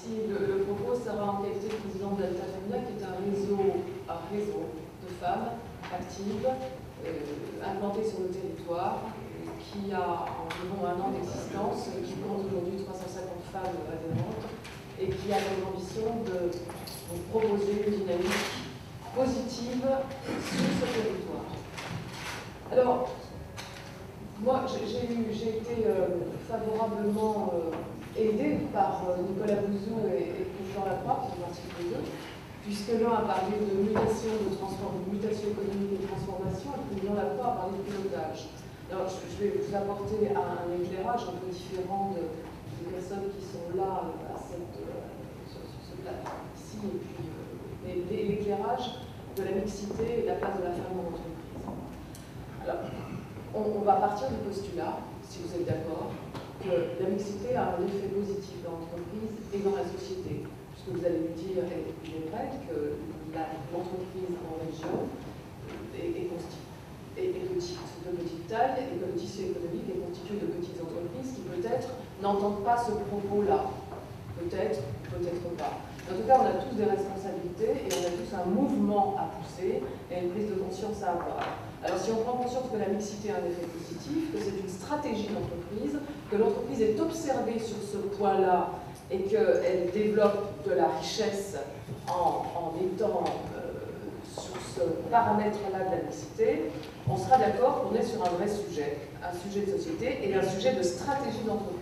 Merci. Le propos sera en qualité de présidente d'Alta Femina, qui est un réseau de femmes actives, implantées sur le territoire, qui a environ 1 an d'existence, qui compte aujourd'hui 350 femmes adhérentes, et qui a comme ambition de vous proposer une dynamique positive sur ce territoire. Alors, moi, j'ai été favorablement aidée par Nicolas Bouzou et Jean Lacroix, qui sont partis tous les deux, puisque l'un a parlé de mutation économique et de transformation, et puis Jean Lacroix a parlé de pilotage. Alors, je vais vous apporter un éclairage un peu différent des personnes qui sont là sur ce plateau ici, et puis l'éclairage de la mixité et de la place de la femme dans l'entreprise. Alors, on va partir du postulat, si vous êtes d'accord, que la mixité a un effet positif dans l'entreprise et dans la société. Puisque vous allez me dire, et il est vrai, que l'entreprise en région est de petite taille et que le tissu économique est constitué de petites entreprises qui peut-être n'entendent pas ce propos-là. Peut-être, peut-être pas. En tout cas, on a tous des responsabilités et on a tous un mouvement à pousser et une prise de conscience à avoir. Alors, si on prend conscience que la mixité a un effet positif, que c'est une stratégie d'entreprise, que l'entreprise est observée sur ce point-là et qu'elle développe de la richesse en étant sur ce paramètre-là de la mixité, on sera d'accord qu'on est sur un vrai sujet, un sujet de société et un sujet de stratégie d'entreprise.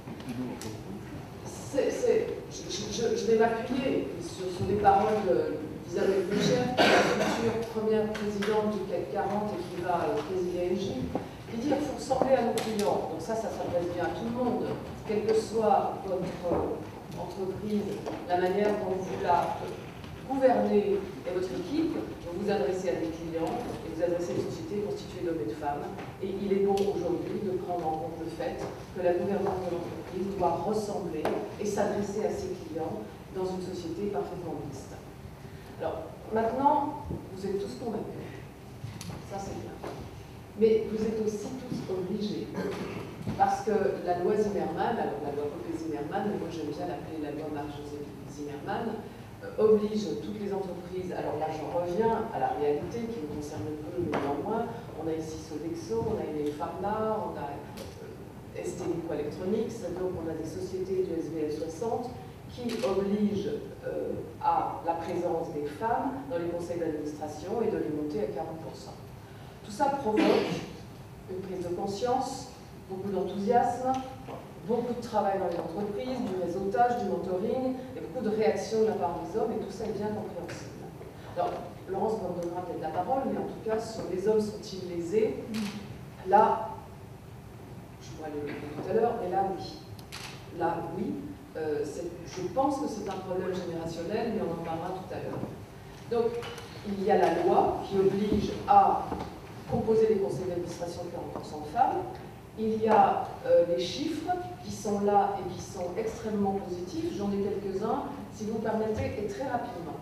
Je vais m'appuyer sur les paroles d'Isabelle Boucher, qui est la future première présidente du CAC 40 et qui va présider Engie, qui dit qu'il faut ressembler à nos clients. Donc ça s'adresse bien à tout le monde, quelle que soit votre entreprise, la manière dont vous la gouvernez et votre équipe, vous vous adressez à des clients et vous adressez à une société constituée d'hommes et de femmes. Et il est bon aujourd'hui de prendre en compte le fait que la gouvernance de l'entreprise doit ressembler et s'adresser à ses clients dans une société parfaitement mixte. Alors, maintenant, vous êtes tous convaincus. Ça, c'est bien. Mais vous êtes aussi tous obligés. Parce que la loi Zimmermann, alors la loi Copé-Zimmermann, mais moi j'aime bien l'appeler la loi Marc-Joseph Zimmermann, oblige toutes les entreprises, alors là j'en reviens à la réalité qui nous concerne peu, mais néanmoins, on a ici Sodexo, on a les Pharma, on a ST Microelectronics, donc on a des sociétés du SBL 60 qui obligent à la présence des femmes dans les conseils d'administration et de les monter à 40%. Tout ça provoque une prise de conscience, beaucoup d'enthousiasme, beaucoup de travail dans les entreprises, du réseautage, du mentoring, et beaucoup de réactions de la part des hommes, et tout ça est bien compréhensible. Alors, Laurence me donnera peut-être la parole, mais en tout cas, sur les hommes sont-ils lésés? Là, je pourrais le dire tout à l'heure, mais là, oui. Là, oui. Je pense que c'est un problème générationnel, mais on en parlera tout à l'heure. Donc, il y a la loi qui oblige à composer les conseils d'administration de 40% de femmes. Il y a les chiffres qui sont là et qui sont extrêmement positifs. J'en ai quelques-uns, si vous permettez, et très rapidement.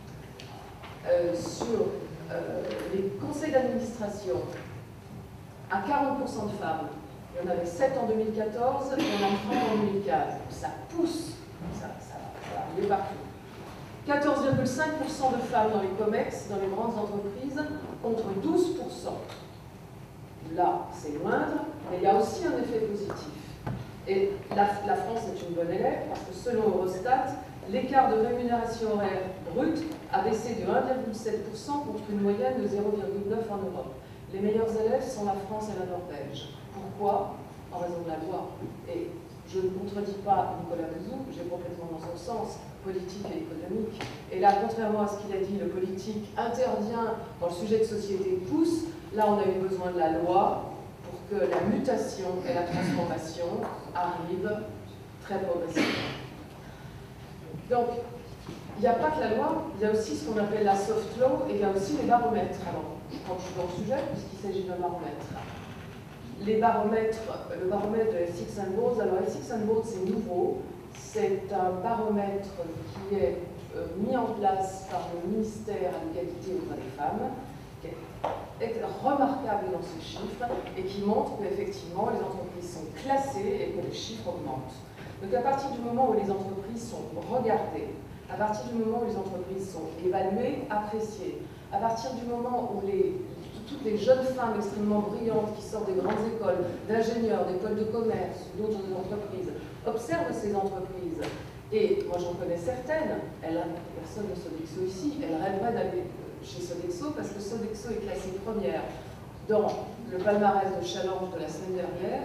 Sur les conseils d'administration, à 40% de femmes, il y en avait 7 en 2014, il y en a 30 en 2015. Ça pousse, ça va arriver partout. 14,5% de femmes dans les COMEX, dans les grandes entreprises, contre 12%. Là, c'est moindre, mais il y a aussi un effet positif. Et la France est une bonne élève, parce que selon Eurostat, l'écart de rémunération horaire brute a baissé de 1,7% contre une moyenne de 0,9% en Europe. Les meilleurs élèves sont la France et la Norvège. Pourquoi? En raison de la loi. Et je ne contredis pas Nicolas Bouzou, j'ai complètement dans son sens, politique et économique. Et là, contrairement à ce qu'il a dit, le politique intervient dans le sujet de société pousse. Là, on a eu besoin de la loi pour que la mutation et la transformation arrivent très progressivement. Donc, il n'y a pas que la loi, il y a aussi ce qu'on appelle la soft law et il y a aussi les baromètres. Alors, quand je suis dans le sujet, puisqu'il s'agit d'un baromètre. Les baromètres, le baromètre de Ethics & Boards, alors Ethics & Boards c'est nouveau, c'est un baromètre qui est mis en place par le ministère à l'égalité aux droits des femmes, qui est remarquable dans ses chiffres et qui montre qu'effectivement les entreprises sont classées et que les chiffres augmentent. Donc à partir du moment où les entreprises sont regardées, à partir du moment où les entreprises sont évaluées, appréciées, à partir du moment où toutes les jeunes femmes extrêmement brillantes qui sortent des grandes écoles, d'ingénieurs, d'écoles de commerce, d'autres entreprises, observent ces entreprises, et moi j'en connais certaines, personne de Sodexo ici, elles rêveraient d'aller chez Sodexo parce que Sodexo est classée première dans le palmarès de challenge de la semaine dernière.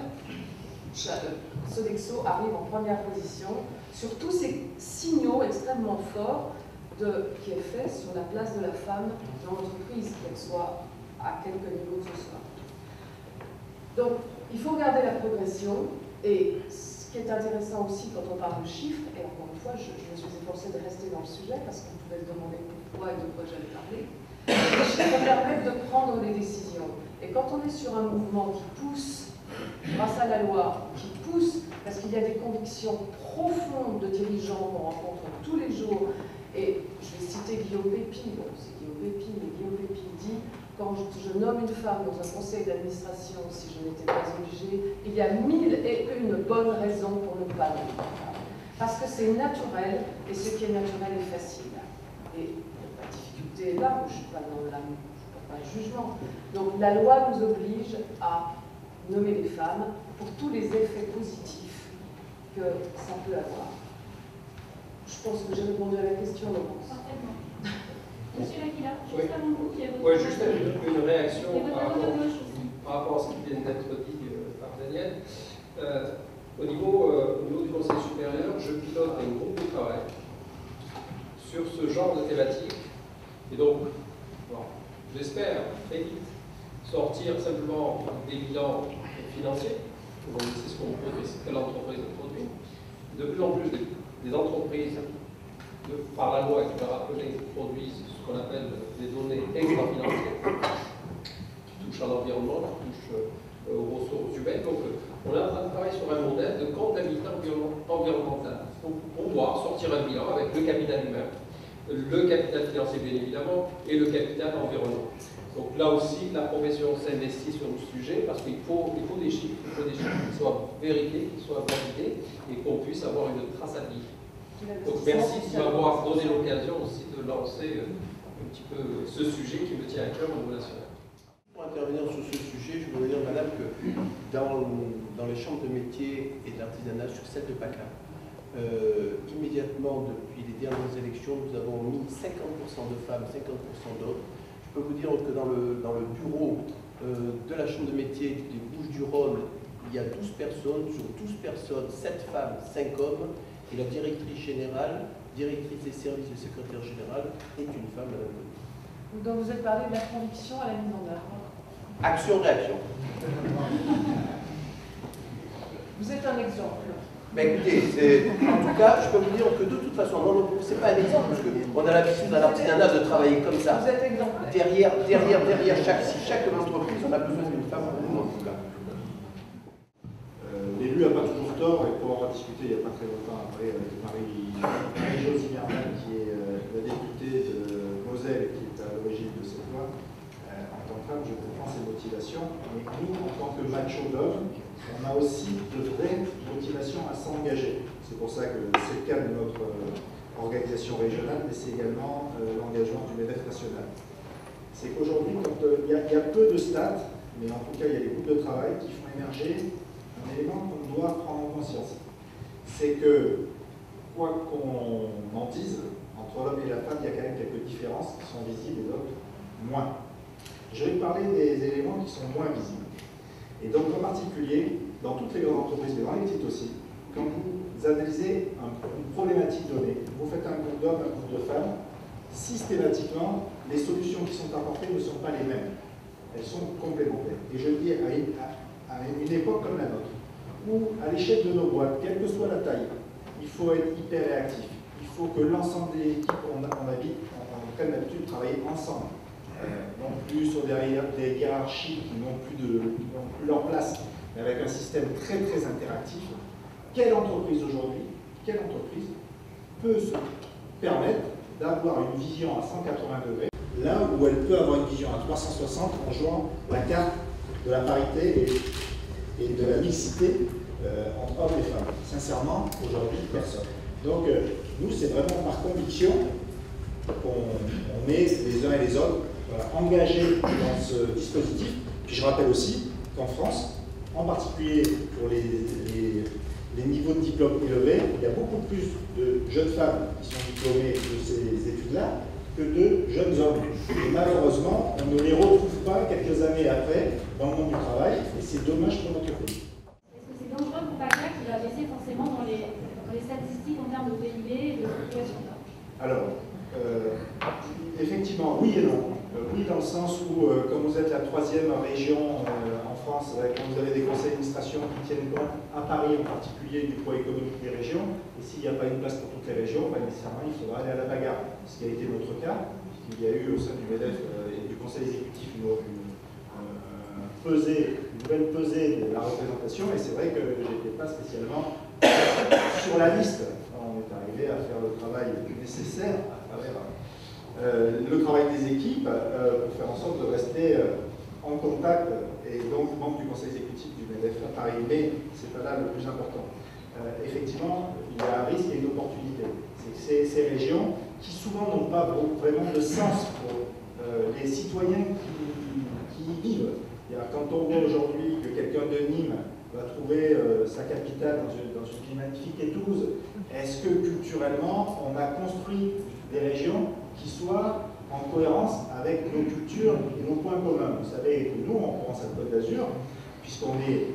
Sodexo arrive en première position sur tous ces signaux extrêmement forts qui est fait sur la place de la femme dans l'entreprise, qu'elle soit à quelque niveau que ce soit. Donc, il faut regarder la progression, et ce qui est intéressant aussi quand on parle de chiffres, et encore une fois, je me suis efforcée de rester dans le sujet parce qu'on pouvait se demander pourquoi et de quoi j'allais parler, les chiffres permettent de prendre des décisions. Et quand on est sur un mouvement qui pousse, grâce à la loi, qui pousse parce qu'il y a des convictions profondes de dirigeants qu'on rencontre tous les jours, et je vais citer Guillaume Pépi, bon, c'est Guillaume Pépi, mais Guillaume Pépi dit: quand je nomme une femme dans un conseil d'administration, si je n'étais pas obligée, il y a 1001 bonnes raisons pour ne pas nommer une femme. Parce que c'est naturel, et ce qui est naturel est facile. Et la difficulté est là, je ne suis pas dans pas de jugement. Donc la loi nous oblige à nommer les femmes pour tous les effets positifs que ça peut avoir. Je pense que j'ai répondu à la question, Laurence. Parfaitement. Monsieur Laquila, juste avant vous, qui avez juste une réaction par rapport à ce qui vient d'être dit par Daniel. Au niveau du Conseil supérieur, je pilote un groupe de travail sur ce genre de thématique. Et donc, bon, j'espère très vite sortir simplement des bilans financiers. Donc, c'est ce qu'on produit, c'est que l'entreprise produit. De plus en plus, des entreprises, par la loi, qui l'a rappelé, produisent ce qu'on appelle des données extra-financières, qui touchent à l'environnement, qui touchent aux ressources humaines. Donc, on est en train de travailler sur un modèle de comptabilité environnementale pour pouvoir sortir un bilan avec le capital humain, le capital financier bien évidemment, et le capital environnement. Donc là aussi, la profession s'investit sur le sujet parce qu'il faut des chiffres, qui soient vérifiés, qui soient validés et qu'on puisse avoir une traçabilité. Donc merci de m'avoir donné l'occasion aussi de lancer un petit peu ce sujet qui me tient à cœur au niveau national. Pour intervenir sur ce sujet, je voudrais dire, madame, que dans les chambres de métiers et de l'artisanat, sur celle de PACA, immédiatement depuis les dernières élections, nous avons mis 50% de femmes, 50% d'hommes. Je peux vous dire que dans le bureau de la chambre de métiers des Bouches-du-Rhône, il y a 12 personnes, sur 12 personnes, 7 femmes, 5 hommes, et la directrice générale, directrice des services et secrétaire générale est une femme, madame Bonny. Donc vous avez parlé de la conviction à la mise en œuvre. Action-réaction. Vous êtes un exemple. Ben écoutez, en tout cas, je peux vous dire que de toute façon, ce n'est pas un exemple, parce qu'on a l'habitude dans l'artisanat de travailler comme ça. Vous êtes exemplaire. Derrière chaque entreprise, on a besoin d'une femme pour nous, en tout cas. L'élu n'a pas toujours tort, et pour avoir discuté il n'y a pas très longtemps après avec Marie-Jo Zimmermann, qui est la députée de Moselle, qui est à l'origine de cette loi, en tant que femme, je comprends ses motivations, mais nous, en tant que macho d'homme, on a aussi de vraies motivations à s'engager. C'est pour ça que c'est le cas de notre organisation régionale, mais c'est également l'engagement du MEDEF national. C'est qu'aujourd'hui, il y a peu de stats, mais en tout cas, il y a des groupes de travail qui font émerger un élément qu'on doit prendre en conscience. C'est que, quoi qu'on en dise, entre l'homme et la femme, il y a quand même quelques différences qui sont visibles et d'autres moins. Je vais parler des éléments qui sont moins visibles. Et donc, en particulier, dans toutes les grandes entreprises, mais dans les petites aussi, quand vous analysez une problématique donnée, vous faites un groupe d'hommes, un groupe de femmes, systématiquement, les solutions qui sont apportées ne sont pas les mêmes. Elles sont complémentaires. Et je le dis à une époque comme la nôtre, où à l'échelle de nos boîtes, quelle que soit la taille, il faut être hyper réactif. Il faut que l'ensemble des équipes on prenne l'habitude de travailler ensemble. Non plus sur des hiérarchies qui n'ont plus leur place, mais avec un système très très interactif. Quelle entreprise aujourd'hui, peut se permettre d'avoir une vision à 180 degrés, là où elle peut avoir une vision à 360 en jouant la carte de la parité et de la mixité entre hommes et femmes. Sincèrement, aujourd'hui, personne. Donc, nous, c'est vraiment par conviction qu'on est les uns et les autres engagés dans ce dispositif. Puis je rappelle aussi qu'en France, en particulier pour les niveaux de diplôme élevés, il y a beaucoup plus de jeunes femmes qui sont diplômées de ces études-là que de jeunes hommes. Et malheureusement, on ne les retrouve pas quelques années après dans le monde du travail, et c'est dommage pour notre pays. Est-ce que c'est dangereux pour PACA qui va baisser forcément dans les statistiques en termes de PIB et de population? Alors, effectivement, oui et non. Oui, dans le sens où, comme vous êtes la 3e région en France, quand vous avez des conseils d'administration qui tiennent compte, à Paris en particulier, du poids économique des régions, et s'il n'y a pas une place pour toutes les régions, nécessairement, il faudra aller à la bagarre. Ce qui a été notre cas, puisqu'il y a eu au sein du MEDEF et du conseil exécutif une nouvelle pesée de la représentation, et c'est vrai que je n'étais pas spécialement sur la liste. On est arrivé à faire le travail nécessaire à travers le travail des équipes pour faire en sorte de rester en contact, et donc membre du conseil exécutif du MEDEF à Paris, mais ce n'est pas là le plus important. Effectivement, il y a un risque et une opportunité. C'est que ces régions, qui souvent n'ont pas vraiment de sens pour les citoyens qui y vivent. Quand on voit aujourd'hui que quelqu'un de Nîmes va trouver sa capitale dans une ville magnifique et Toulouse, est-ce que culturellement, on a construit des régions qui soient en cohérence avec nos cultures et nos points communs? Vous savez que nous, en Provence-Alpes-Côte d'Azur, puisqu'on est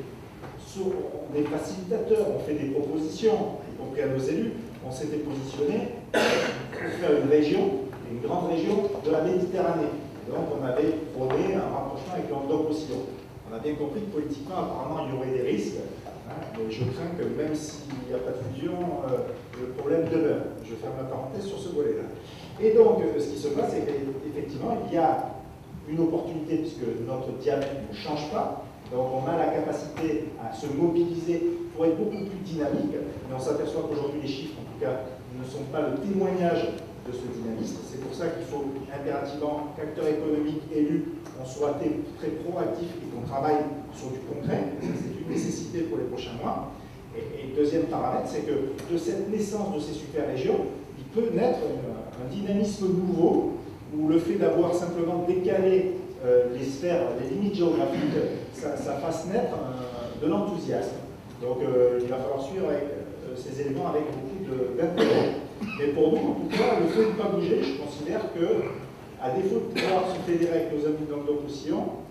facilitateurs, on fait des propositions, y compris à nos élus, on s'était positionné pour faire une région, une grande région de la Méditerranée. Et donc on avait prôné un rapprochement avec le Languedoc-Roussillon. On a bien compris que politiquement, apparemment, il y aurait des risques. Mais je crains que même s'il n'y a pas de fusion, le problème demeure. Je ferme la parenthèse sur ce volet-là. Et donc, ce qui se passe, c'est qu'effectivement, il y a une opportunité, puisque notre diamètre ne change pas. Donc, on a la capacité à se mobiliser pour être beaucoup plus dynamique. Mais on s'aperçoit qu'aujourd'hui, les chiffres, en tout cas, ne sont pas le témoignage de ce dynamisme. C'est pour ça qu'il faut impérativement qu'acteurs économiques élus, on soit très proactifs et qu'on travaille sur du concret. C'est une nécessité pour les prochains mois. Et deuxième paramètre, c'est que de cette naissance de ces super régions, il peut naître un dynamisme nouveau où le fait d'avoir simplement décalé les sphères, les limites géographiques, ça fasse naître de l'enthousiasme. Donc il va falloir suivre avec, ces éléments avec beaucoup d'intérêt. Mais pour nous, en tout cas, le fait de ne pas bouger, je considère que, à défaut de pouvoir se fédérer avec nos amis de Languedoc-Roussillon,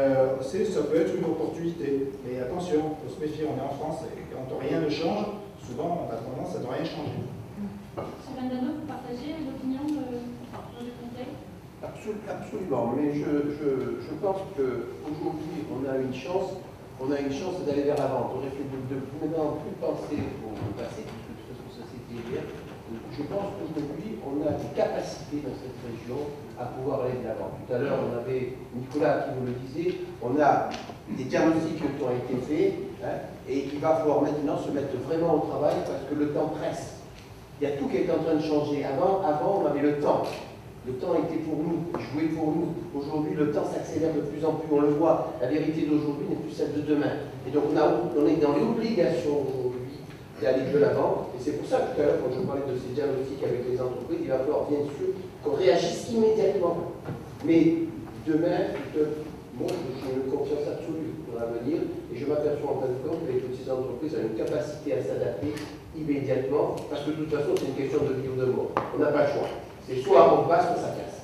ça peut être une opportunité. Mais attention, il faut se méfier, on est en France, et quand rien ne change, souvent on a tendance à ne rien changer. Sylvain Dano, vous partagez l'opinion du conseil? Absolument, mais je pense qu'aujourd'hui, on a une chance d'aller vers l'avant. On aurait fait de maintenant plus penser au passé, puisque de toute façon ça s'est dit hier. Je pense qu'aujourd'hui, on a des capacités dans cette région à pouvoir aller de l'avant. Tout à l'heure, on avait Nicolas qui vous le disait, on a des diagnostics qui ont été faits, et il va falloir maintenant se mettre vraiment au travail parce que le temps presse. Il y a tout qui est en train de changer. Avant on avait le temps. Le temps était pour nous, jouait pour nous. Aujourd'hui, le temps s'accélère de plus en plus, on le voit. La vérité d'aujourd'hui n'est plus celle de demain. Et donc, on est dans l'obligation aujourd'hui d'aller de l'avant. Et c'est pour ça que tout à l'heure, quand je parlais de ces diagnostics avec les entreprises, il va falloir bien sûr qu'on réagisse immédiatement. Mais demain, moi, j'ai une confiance absolue pour l'avenir. Et je m'aperçois en fin de compte que les petites entreprises ont une capacité à s'adapter immédiatement, parce que de toute façon, c'est une question de vie ou de mort. On n'a pas le choix. C'est soit on passe, soit ça casse.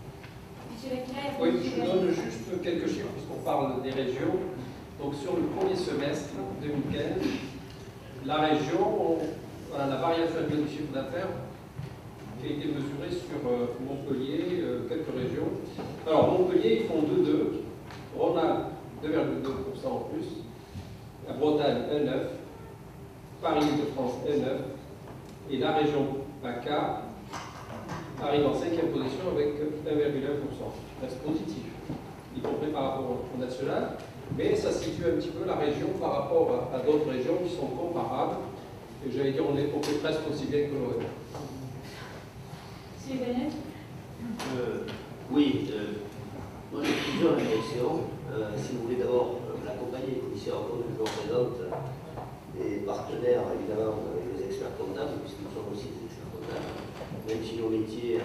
Oui, je donne juste quelques chiffres puisqu'on parle des régions. Donc sur le premier semestre 2015, la région, la variation annuelle du chiffre d'affaires qui a été mesurée sur Montpellier, quelques régions. Alors Montpellier, ils font 2,2, Rhône-Alpes 2,2% en plus, la Bretagne 1,9, Paris-de-France 1,9 et la région PACA arrive en 5e position avec 1,1%. Reste positif, y compris par rapport au national, mais ça situe un petit peu la région par rapport à d'autres régions qui sont comparables. Et j'allais dire, on fait presque aussi bien que l'OM. Monsieur Bennett? Oui, moi j'ai plusieurs réflexions. Si vous voulez d'abord, la accompagné les commissaires en compte que je représente, les partenaires évidemment, les experts comptables, puisque nous sommes aussi des experts comptables, même si nos métiers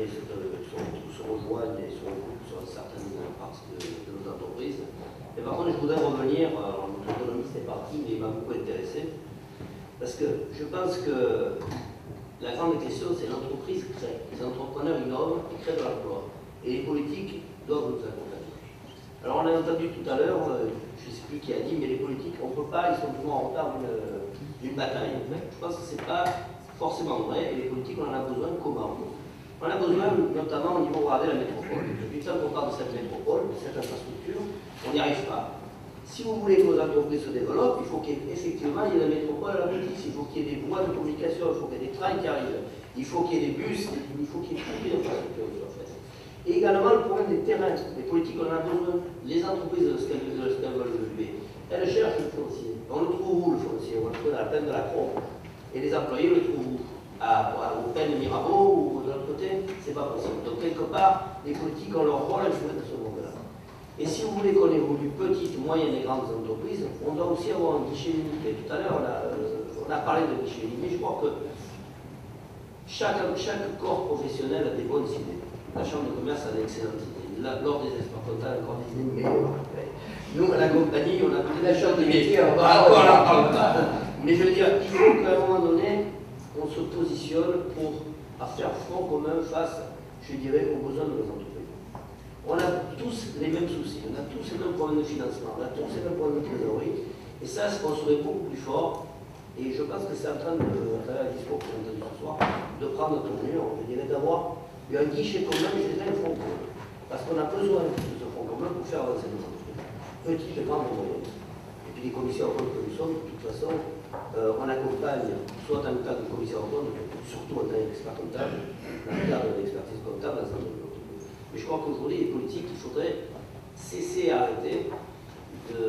se rejoignent et se recoupent sur certaines parties de nos entreprises. Mais par contre, je voudrais revenir, notre économiste est parti, mais il m'a beaucoup intéressé, parce que je pense que la grande question, c'est l'entreprise crée. Les entrepreneurs innovent et créent de l'emploi. Et les politiques doivent nous accompagner. Alors, on a entendu tout à l'heure, je ne sais plus qui a dit, mais les politiques, on ne peut pas, ils sont toujours en retard d'une bataille. Je pense que ce n'est pas forcément vrai, et les politiques, on en a besoin comment? On a besoin, notamment au niveau, regardez la métropole. Depuis le temps qu'on parle de cette métropole, de cette infrastructure, on n'y arrive pas. Si vous voulez que vos entreprises se développent, il faut qu'effectivement il y ait la métropole à la boutique, il faut qu'il y ait des voies de communication, il faut qu'il y ait des trains qui arrivent, il faut qu'il y ait des bus, il faut qu'il y ait toutes les infrastructures qui soient faites. Et également le problème des terrains, les politiques, on en a besoin. Les entreprises, ce qu'elles veulent lever, elles cherchent le foncier. On le trouve où le foncier? On le trouve à la plaine de la Croix. Et les employés le trouvent où? Au Pen de Mirabeau ou de l'autre côté? C'est pas possible. Donc quelque part, les politiques ont leur rôle à jouer dans ce monde-là. Et si vous voulez qu'on évolue petites, moyennes et grandes entreprises, on doit aussi avoir un guichet limité. Tout à l'heure, on a parlé de guichet limité. Je crois que chaque corps professionnel a des bonnes idées. La Chambre de commerce a d'excellentes idées. Lors des experts comptables, encore des idées meilleures. Nous, à la compagnie, on a peut-être la Chambre des métiers, on va encore la parler pas. Mais je veux dire, il faut qu'à un moment donné, on se positionne pour faire front commun face, je dirais, aux besoins de nos entreprises. On a tous les mêmes soucis, on a tous les mêmes problèmes de financement, on a tous les mêmes problèmes de trésorerie, et ça se construit beaucoup plus fort. Et je pense que c'est en train de, à travers le discours qu'on a entendu ce soir, de prendre notre mur, je dirais, d'avoir un guichet commun, je dirais, un front commun. Parce qu'on a besoin de ce front commun pour faire avancer nos entreprises, petites et grandes et moyennes. Et puis les commissaires en compte que nous sommes, de toute façon, on accompagne, soit dans le cadre du commissaire en compte, surtout en tant qu'expert comptable, dans le cadre de l'expertise comptable, dans l'entreprise. Mais je crois qu'aujourd'hui, les politiques, il faudrait cesser et arrêter de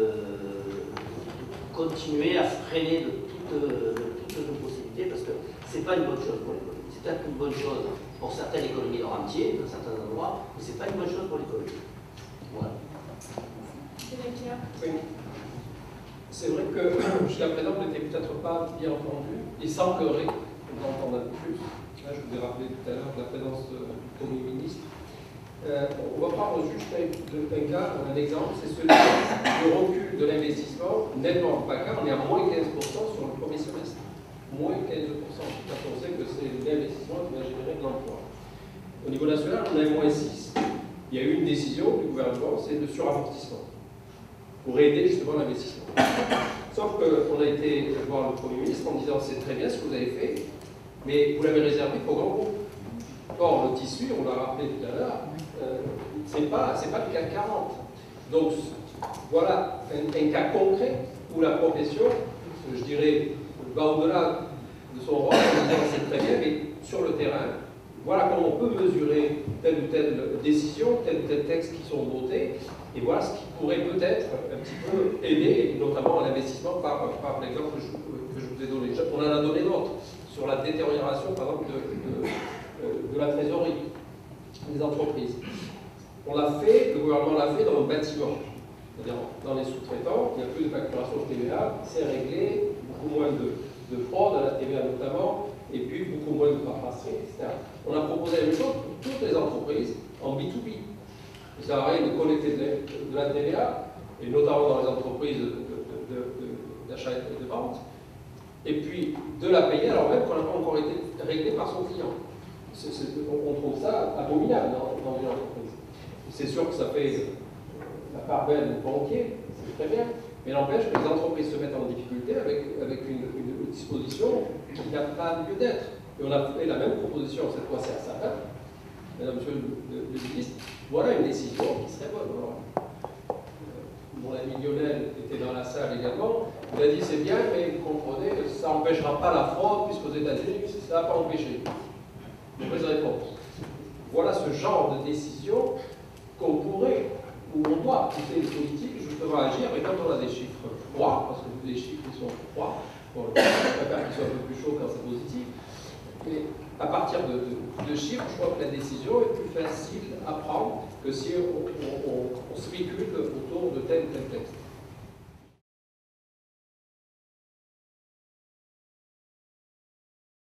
continuer à freiner de toutes nos possibilités, parce que ce n'est pas une bonne chose pour l'économie. C'est peut-être une bonne chose pour certaines économies dans entier, dans certains endroits, mais ce n'est pas une bonne chose pour l'économie. Voilà. Oui. C'est vrai que jusqu'à présent, vous n'étiez peut-être pas bien entendu. Il semblerait qu'on entende un peu plus. Là, je vous ai rappelé tout à l'heure la présence du Premier ministre. On va prendre juste un cas, un exemple, c'est celui du recul de l'investissement nettement bancaire. On est à moins 15% sur le premier semestre. Moins 15%. Parce qu'on sait que c'est l'investissement qui va générer de l'emploi. Au niveau national, on est à moins 6. Il y a eu une décision du gouvernement, c'est de suramortissement, pour aider justement l'investissement. Sauf qu'on a été voir le Premier ministre en disant c'est très bien ce que vous avez fait, mais vous l'avez réservé pour grand groupe. Or, le tissu, on l'a rappelé tout à l'heure, c'est pas le CAC 40. Donc, voilà un cas concret où la profession, je dirais, va au-delà de son rôle en disant c'est très bien, mais sur le terrain, voilà comment on peut mesurer telle ou telle décision, tel ou tel texte qui sont votés, et voilà ce qui pourrait peut-être un petit peu aider, notamment à l'investissement par l'exemple que je vous ai donné. On en a donné d'autres, sur la détérioration, par exemple, de la trésorerie des entreprises. On l'a fait, le gouvernement l'a fait dans le bâtiment. C'est-à-dire, dans les sous-traitants, il n'y a plus de facturation TVA, c'est réglé, beaucoup moins de fraude à la TVA notamment, et puis beaucoup moins de paperasserie, etc. On a proposé la même chose pour toutes les entreprises en B2B. Ça sert à rien de collecter de la TVA, et notamment dans les entreprises d'achat et de vente, et puis de la payer alors même qu'on n'a pas encore été réglé par son client. On trouve ça abominable dans une entreprise. C'est sûr que ça fait la part belle du banquier, c'est très bien, mais n'empêche que les entreprises se mettent en difficulté avec une disposition qui n'a pas lieu d'être. Et on a fait la même proposition, cette fois-ci à Sapin, Mesdames, Monsieur le ministre, voilà une décision qui serait bonne. Mon ami Lionel était dans la salle également, il a dit c'est bien, mais vous comprenez, ça n'empêchera pas la fraude, puisqu'aux États-Unis, ça n'a pas empêché. Mauvaise réponse. Voilà ce genre de décision qu'on pourrait, où on doit pousser les politiques justement à agir, mais quand on a des chiffres froids, parce que les chiffres ils sont froids, bon, je préfère qu'ils soient un peu plus chauds quand c'est positif, mais à partir de chiffres, je crois que la décision est plus facile à prendre que si on spécule autour de tel ou tel texte.